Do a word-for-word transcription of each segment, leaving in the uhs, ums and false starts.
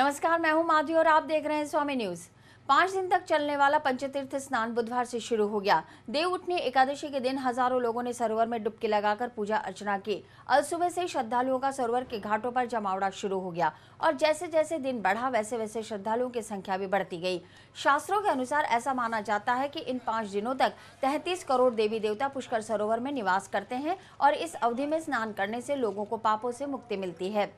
नमस्कार, मैं हूं माधवी और आप देख रहे हैं स्वामी न्यूज। पांच दिन तक चलने वाला पंचतीर्थ स्नान बुधवार से शुरू हो गया। देव उठनी एकादशी के दिन हजारों लोगों ने सरोवर में डुबकी लगाकर पूजा अर्चना की। आज सुबह से श्रद्धालुओं का सरोवर के घाटों पर जमावड़ा शुरू हो गया और जैसे जैसे दिन बढ़ा वैसे वैसे श्रद्धालुओं की संख्या भी बढ़ती गई। शास्त्रों के अनुसार ऐसा माना जाता है कि इन पांच दिनों तक तैंतीस करोड़ देवी देवता पुष्कर सरोवर में निवास करते हैं और इस अवधि में स्नान करने से लोगों को पापों से मुक्ति मिलती है।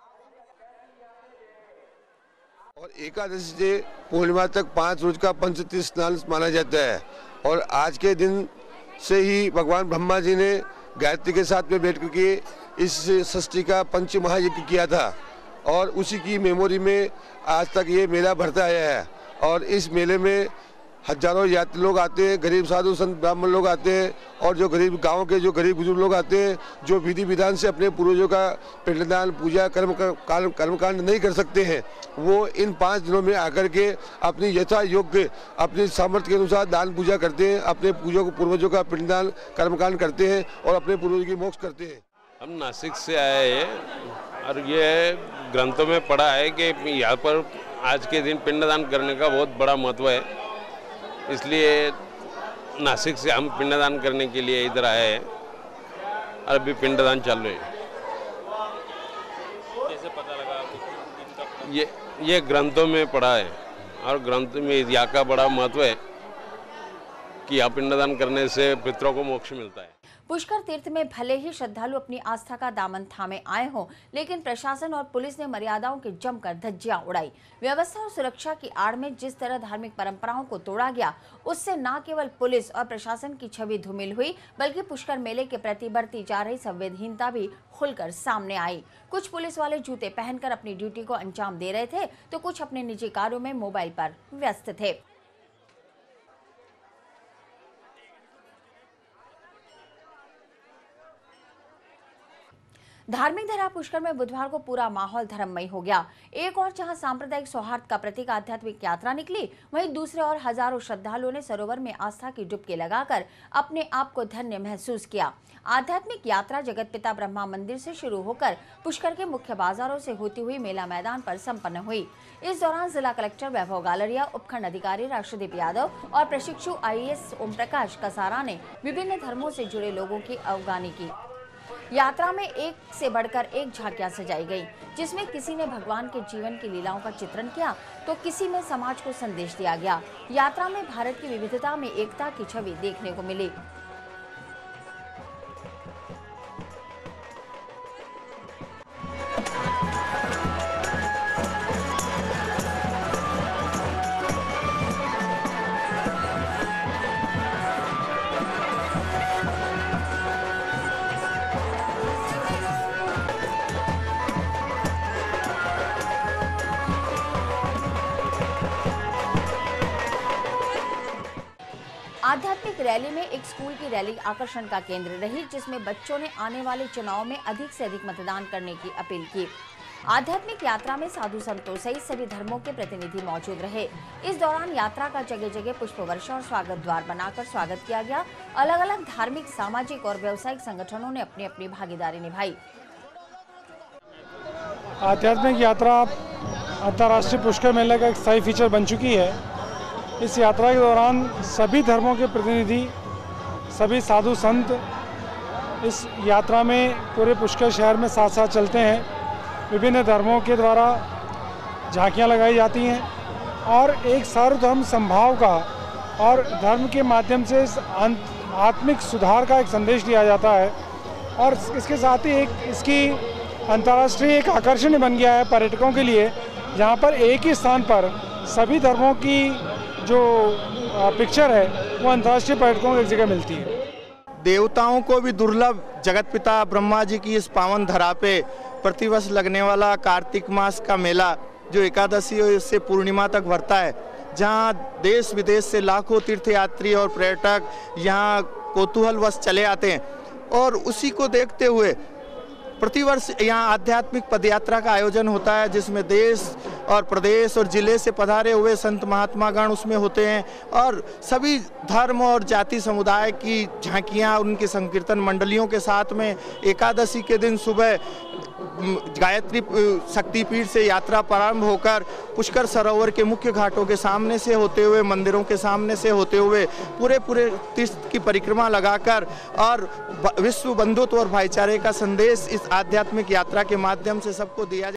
और एकादशी से पूर्णिमा तक पाँच रोज का पंचतीर्थ स्नान माना जाता है और आज के दिन से ही भगवान ब्रह्मा जी ने गायत्री के साथ में बैठ करके इस षष्ठी का पंच महायज्ञ किया था और उसी की मेमोरी में आज तक ये मेला भरता आया है। और इस मेले में हजारों यात्री लोग आते हैं, गरीब साधु संत ब्राह्मण लोग आते हैं और जो गरीब गांव के जो गरीब बुजुर्ग लोग आते हैं, जो विधि विधान से अपने पूर्वजों का पिंडदान पूजा कर्म कर्म कर्मकांड नहीं कर सकते हैं, वो इन पाँच दिनों में आकर के अपनी यथा योग्य अपनी सामर्थ्य के अनुसार दान पूजा करते हैं, अपने पूजों पूर्वजों का पिंडदान कर्मकांड करते हैं और अपने पूर्वजों की मोक्ष करते हैं। हम नासिक से आए हैं और ये ग्रंथों में पढ़ा है कि यहाँ पर आज के दिन पिंडदान करने का बहुत बड़ा महत्व है, इसलिए नासिक से हम पिंडदान करने के लिए इधर आए हैं और अभी पिंडदान चालू है। कैसे पता लगा आपको? ये ये ग्रंथों में पढ़ा है और ग्रंथ में यहाँ का बड़ा महत्व है कि यहाँ पिंडदान करने से पितरों को मोक्ष मिलता है। पुष्कर तीर्थ में भले ही श्रद्धालु अपनी आस्था का दामन थामे आए हों, लेकिन प्रशासन और पुलिस ने मर्यादाओं की जमकर धज्जियां उड़ाई। व्यवस्था और सुरक्षा की आड़ में जिस तरह धार्मिक परंपराओं को तोड़ा गया, उससे न केवल पुलिस और प्रशासन की छवि धूमिल हुई, बल्कि पुष्कर मेले के प्रति बढ़ती जा रही संवेदनहीनता भी खुलकर सामने आई। कुछ पुलिस वाले जूते पहनकर अपनी ड्यूटी को अंजाम दे रहे थे, तो कुछ अपने निजी कार्यों में मोबाइल पर व्यस्त थे। धार्मिक धरा पुष्कर में बुधवार को पूरा माहौल धर्ममय हो गया। एक और जहां सांप्रदायिक सौहार्द का प्रतीक आध्यात्मिक यात्रा निकली, वहीं दूसरे और हजारों श्रद्धालुओं ने सरोवर में आस्था की डुबकी लगाकर अपने आप को धन्य महसूस किया। आध्यात्मिक यात्रा जगतपिता ब्रह्मा मंदिर से शुरू होकर पुष्कर के मुख्य बाजारों से होती हुई मेला मैदान पर संपन्न हुई। इस दौरान जिला कलेक्टर वैभव गालरिया, उपखंड अधिकारी राष्ट्रदीप यादव और प्रशिक्षु आई ए एस ओम प्रकाश कसारा ने विभिन्न धर्मों से जुड़े लोगों की अवगानी की। यात्रा में एक से बढ़कर एक झांकियां सजाई गई, जिसमें किसी ने भगवान के जीवन की लीलाओं का चित्रण किया तो किसी में समाज को संदेश दिया गया। यात्रा में भारत की विविधता में एकता की छवि देखने को मिली। आध्यात्मिक रैली में एक स्कूल की रैली आकर्षण का केंद्र रही, जिसमें बच्चों ने आने वाले चुनाव में अधिक से अधिक मतदान करने की अपील की। आध्यात्मिक यात्रा में साधु संतों सहित सभी धर्मों के प्रतिनिधि मौजूद रहे। इस दौरान यात्रा का जगह जगह पुष्प वर्षा और स्वागत द्वार बनाकर स्वागत किया गया। अलग अलग धार्मिक, सामाजिक और व्यावसायिक संगठनों ने अपनी अपनी भागीदारी निभाई। आध्यात्मिक यात्रा अंतर्राष्ट्रीय पुष्कर मेले का एक स्थायी फीचर बन चुकी है। इस यात्रा के दौरान सभी धर्मों के प्रतिनिधि, सभी साधु संत इस यात्रा में पूरे पुष्कर शहर में साथ साथ चलते हैं। विभिन्न धर्मों के द्वारा झांकियां लगाई जाती हैं और एक सर्वधर्म समभाव का और धर्म के माध्यम से इस आत्मिक सुधार का एक संदेश दिया जाता है। और इसके साथ ही एक इसकी अंतर्राष्ट्रीय एक आकर्षण बन गया है पर्यटकों के लिए, जहाँ पर एक ही स्थान पर सभी धर्मों की जो पिक्चर है वो अंतर्राष्ट्रीय पर्यटकों को एक जगह मिलती है। देवताओं को भी दुर्लभ जगतपिता ब्रह्मा जी की इस पावन धरा पे प्रतिवर्ष लगने वाला कार्तिक मास का मेला जो एकादशी से पूर्णिमा तक भरता है, जहां देश विदेश से लाखों तीर्थयात्री और पर्यटक यहां कौतूहलवश चले आते हैं। और उसी को देखते हुए प्रतिवर्ष यहाँ आध्यात्मिक पदयात्रा का आयोजन होता है, जिसमें देश और प्रदेश और जिले से पधारे हुए संत महात्मागण उसमें होते हैं और सभी धर्म और जाति समुदाय की झांकियाँ उनके संकीर्तन मंडलियों के साथ में एकादशी के दिन सुबह गायत्री शक्तिपीठ से यात्रा प्रारंभ होकर पुष्कर सरोवर के मुख्य घाटों के सामने से होते हुए, मंदिरों के सामने से होते हुए पूरे पूरे तीर्थ की परिक्रमा लगाकर और विश्व बंधुत्व और भाईचारे का संदेश इस आध्यात्मिक यात्रा के माध्यम से सबको दिया